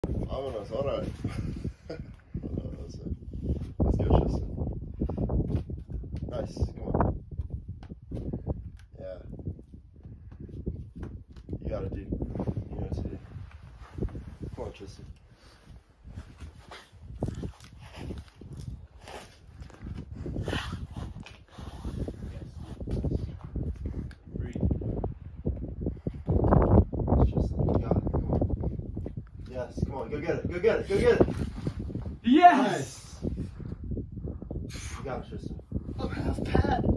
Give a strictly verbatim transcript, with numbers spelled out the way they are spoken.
Vámonos, alright. Let's go, Tristan. Nice, come on. Yeah. You gotta do. You know what to do. Come on, Tristan. Yes, come on, go get it, go get it, go get it! Yes! Nice. You got it, Tristan. I'm half pat.